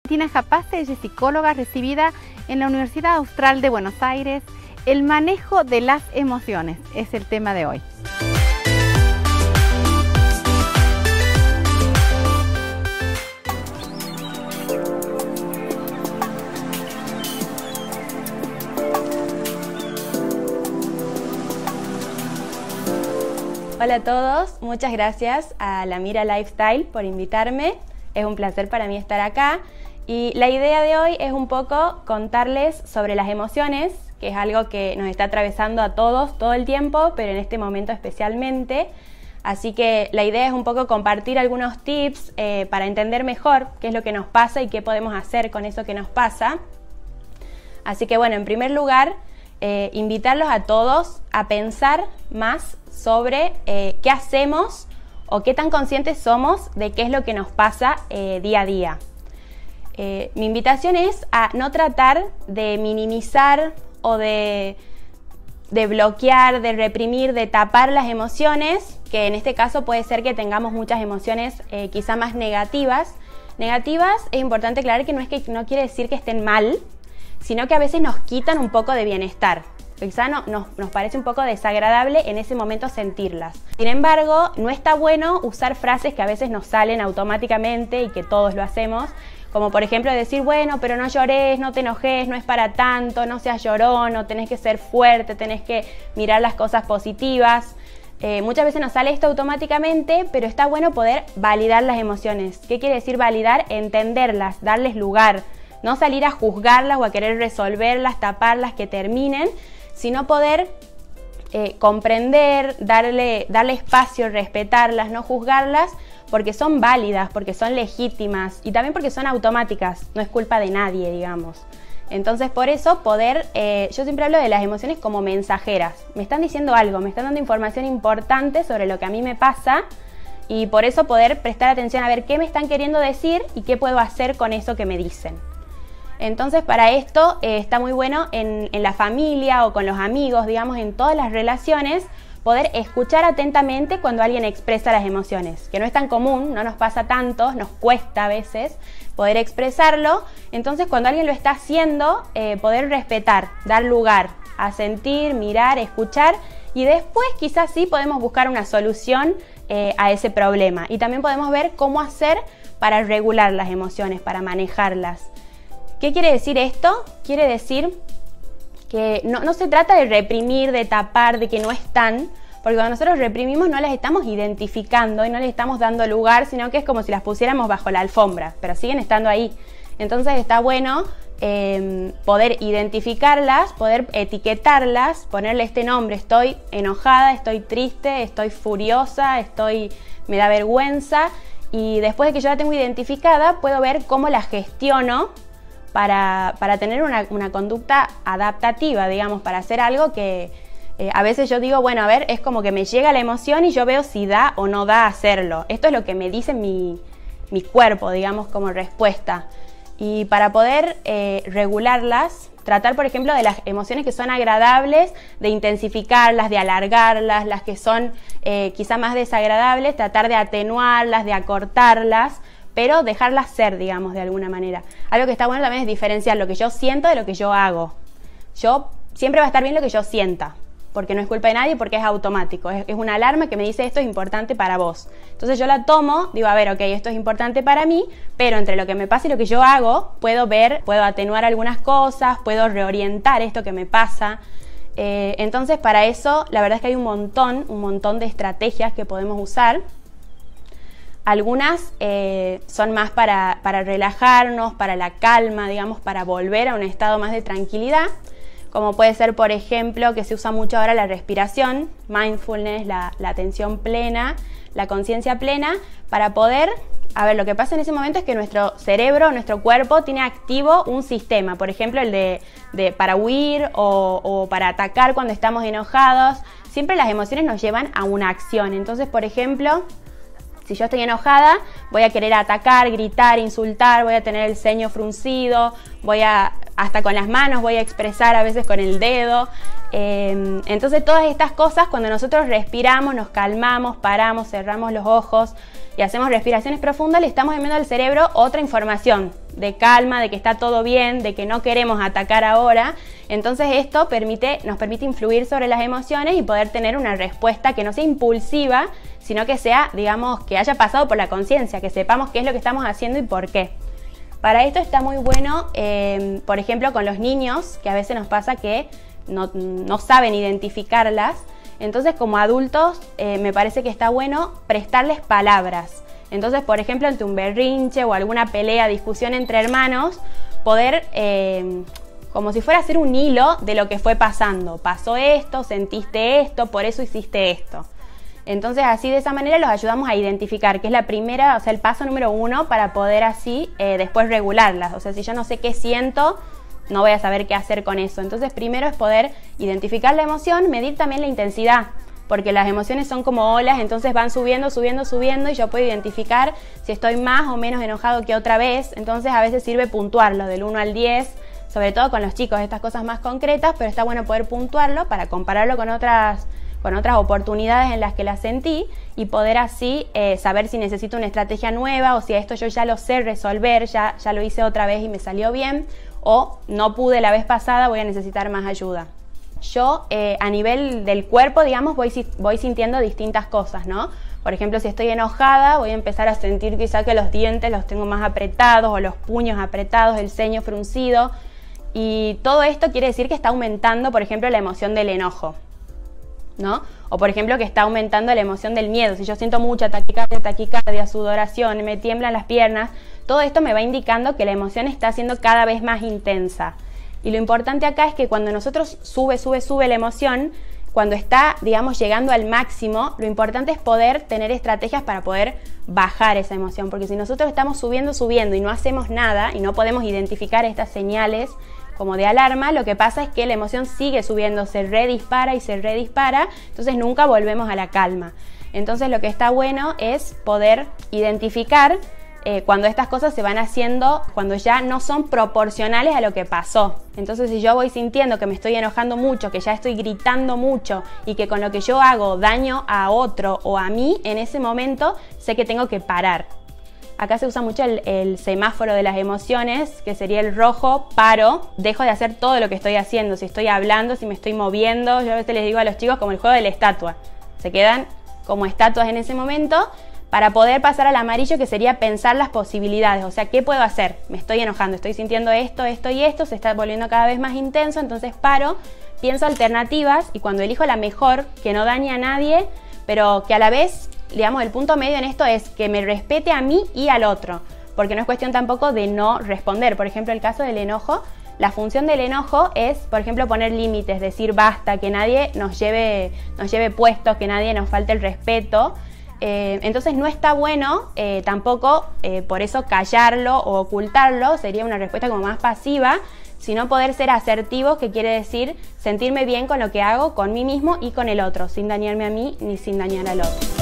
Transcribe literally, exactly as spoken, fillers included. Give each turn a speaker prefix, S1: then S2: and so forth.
S1: Valentina Japace, ella es psicóloga recibida en la Universidad Austral de Buenos Aires. El manejo de las emociones es el tema de hoy.
S2: Hola a todos, muchas gracias a La Mira Lifestyle por invitarme. Es un placer para mí estar acá y la idea de hoy es un poco contarles sobre las emociones, que es algo que nos está atravesando a todos todo el tiempo, pero en este momento especialmente. Así que la idea es un poco compartir algunos tips eh, para entender mejor qué es lo que nos pasa y qué podemos hacer con eso que nos pasa. Así que bueno, en primer lugar, eh, invitarlos a todos a pensar más sobre eh, qué hacemos o qué tan conscientes somos de qué es lo que nos pasa eh, día a día. Eh, mi invitación es a no tratar de minimizar o de, de bloquear, de reprimir, de tapar las emociones, que en este caso puede ser que tengamos muchas emociones eh, quizá más negativas. Negativas es importante aclarar que no, es que no quiere decir que estén mal, sino que a veces nos quitan un poco de bienestar. Quizá no, nos, nos parece un poco desagradable en ese momento sentirlas. Sin embargo, no está bueno usar frases que a veces nos salen automáticamente y que todos lo hacemos, como por ejemplo decir, bueno, pero no llores, no te enojes, no es para tanto, no seas llorón, no tenés que ser fuerte, tenés que mirar las cosas positivas. Eh, muchas veces nos sale esto automáticamente, pero está bueno poder validar las emociones. ¿Qué quiere decir validar? Entenderlas, darles lugar, no salir a juzgarlas o a querer resolverlas, taparlas, que terminen, sino poder eh, comprender, darle, darle espacio, respetarlas, no juzgarlas, porque son válidas, porque son legítimas y también porque son automáticas, no es culpa de nadie, digamos. Entonces por eso poder, eh, yo siempre hablo de las emociones como mensajeras, me están diciendo algo, me están dando información importante sobre lo que a mí me pasa y por eso poder prestar atención a ver qué me están queriendo decir y qué puedo hacer con eso que me dicen. Entonces para esto eh, está muy bueno en, en la familia o con los amigos, digamos, en todas las relaciones, poder escuchar atentamente cuando alguien expresa las emociones, que no es tan común, no nos pasa tanto, nos cuesta a veces poder expresarlo. Entonces cuando alguien lo está haciendo, eh, poder respetar, dar lugar a sentir, mirar, escuchar y después quizás sí podemos buscar una solución eh, a ese problema y también podemos ver cómo hacer para regular las emociones, para manejarlas. ¿Qué quiere decir esto? Quiere decir que no, no se trata de reprimir, de tapar, de que no están, porque cuando nosotros reprimimos no las estamos identificando y no les estamos dando lugar, sino que es como si las pusiéramos bajo la alfombra, pero siguen estando ahí. Entonces está bueno eh, poder identificarlas, poder etiquetarlas, ponerle este nombre, estoy enojada, estoy triste, estoy furiosa, estoy, me da vergüenza, y después de que yo la tengo identificada puedo ver cómo la gestiono Para, para tener una, una conducta adaptativa, digamos, para hacer algo que eh, a veces yo digo, bueno, a ver, es como que me llega la emoción y yo veo si da o no da hacerlo. Esto es lo que me dice mi, mi cuerpo, digamos, como respuesta. Y para poder eh, regularlas, tratar, por ejemplo, de las emociones que son agradables, de intensificarlas, de alargarlas, las que son eh, quizá más desagradables, tratar de atenuarlas, de acortarlas, pero dejarlas ser, digamos, de alguna manera. Algo que está bueno también es diferenciar lo que yo siento de lo que yo hago. Yo siempre va a estar bien lo que yo sienta, porque no es culpa de nadie, porque es automático. Es, es una alarma que me dice esto es importante para vos. Entonces yo la tomo, digo, a ver, ok, esto es importante para mí, pero entre lo que me pasa y lo que yo hago, puedo ver, puedo atenuar algunas cosas, puedo reorientar esto que me pasa. Eh, entonces para eso, la verdad es que hay un montón, un montón de estrategias que podemos usar. Algunas eh, son más para, para relajarnos, para la calma, digamos, para volver a un estado más de tranquilidad, como puede ser, por ejemplo, que se usa mucho ahora la respiración, mindfulness, la, la atención plena, la conciencia plena, para poder, a ver, lo que pasa en ese momento es que nuestro cerebro, nuestro cuerpo tiene activo un sistema, por ejemplo, el de, de para huir o, o para atacar cuando estamos enojados. Siempre las emociones nos llevan a una acción. Entonces, por ejemplo, si yo estoy enojada, voy a querer atacar, gritar, insultar, voy a tener el ceño fruncido, voy a, hasta con las manos voy a expresar a veces con el dedo. Eh, entonces todas estas cosas, cuando nosotros respiramos, nos calmamos, paramos, cerramos los ojos y hacemos respiraciones profundas, le estamos enviando al cerebro otra información de calma, de que está todo bien, de que no queremos atacar ahora. Entonces esto permite, nos permite influir sobre las emociones y poder tener una respuesta que no sea impulsiva, sino que sea, digamos, que haya pasado por la conciencia, que sepamos qué es lo que estamos haciendo y por qué. Para esto está muy bueno, eh, por ejemplo, con los niños, que a veces nos pasa que no, no saben identificarlas. Entonces, como adultos, eh, me parece que está bueno prestarles palabras. Entonces, por ejemplo, ante un berrinche o alguna pelea, discusión entre hermanos, poder, eh, como si fuera hacer un hilo de lo que fue pasando. Pasó esto, sentiste esto, por eso hiciste esto. Entonces, así de esa manera los ayudamos a identificar, que es la primera, o sea, el paso número uno para poder así eh, después regularlas. O sea, si yo no sé qué siento, no voy a saber qué hacer con eso. Entonces, primero es poder identificar la emoción, medir también la intensidad, porque las emociones son como olas, entonces van subiendo, subiendo, subiendo, y yo puedo identificar si estoy más o menos enojado que otra vez. Entonces, a veces sirve puntuarlo del uno al diez, sobre todo con los chicos, estas cosas más concretas, pero está bueno poder puntuarlo para compararlo con otras con otras oportunidades en las que las sentí y poder así eh, saber si necesito una estrategia nueva o si a esto yo ya lo sé resolver, ya, ya lo hice otra vez y me salió bien, o no pude la vez pasada, voy a necesitar más ayuda. Yo eh, a nivel del cuerpo, digamos, voy, voy sintiendo distintas cosas, ¿no? Por ejemplo, si estoy enojada, voy a empezar a sentir quizá que los dientes los tengo más apretados o los puños apretados, el ceño fruncido, y todo esto quiere decir que está aumentando, por ejemplo, la emoción del enojo, ¿no? O por ejemplo que está aumentando la emoción del miedo. Si yo siento mucha taquicardia, taquicardia, sudoración, me tiemblan las piernas, todo esto me va indicando que la emoción está siendo cada vez más intensa. Y lo importante acá es que cuando nosotros sube, sube, sube la emoción, cuando está, digamos, llegando al máximo, lo importante es poder tener estrategias para poder bajar esa emoción, porque si nosotros estamos subiendo, subiendo y no hacemos nada y no podemos identificar estas señales como de alarma, lo que pasa es que la emoción sigue subiendo, se redispara y se redispara, entonces nunca volvemos a la calma. Entonces lo que está bueno es poder identificar eh, cuando estas cosas se van haciendo, cuando ya no son proporcionales a lo que pasó. Entonces si yo voy sintiendo que me estoy enojando mucho, que ya estoy gritando mucho y que con lo que yo hago daño a otro o a mí, en ese momento sé que tengo que parar. Acá se usa mucho el, el semáforo de las emociones, que sería el rojo, paro, dejo de hacer todo lo que estoy haciendo, si estoy hablando, si me estoy moviendo. Yo a veces les digo a los chicos como el juego de la estatua, se quedan como estatuas en ese momento para poder pasar al amarillo, que sería pensar las posibilidades, o sea, ¿qué puedo hacer? Me estoy enojando, estoy sintiendo esto, esto y esto, se está volviendo cada vez más intenso, entonces paro, pienso alternativas y cuando elijo la mejor, que no dañe a nadie, pero que a la vez, digamos, el punto medio en esto es que me respete a mí y al otro, porque no es cuestión tampoco de no responder. Por ejemplo, el caso del enojo, la función del enojo es, por ejemplo, poner límites, decir basta, que nadie nos lleve, nos lleve puestos, que nadie nos falte el respeto. Eh, entonces no está bueno eh, tampoco eh, por eso callarlo o ocultarlo, sería una respuesta como más pasiva, sino poder ser asertivos, que quiere decir sentirme bien con lo que hago, con mí mismo y con el otro, sin dañarme a mí ni sin dañar al otro.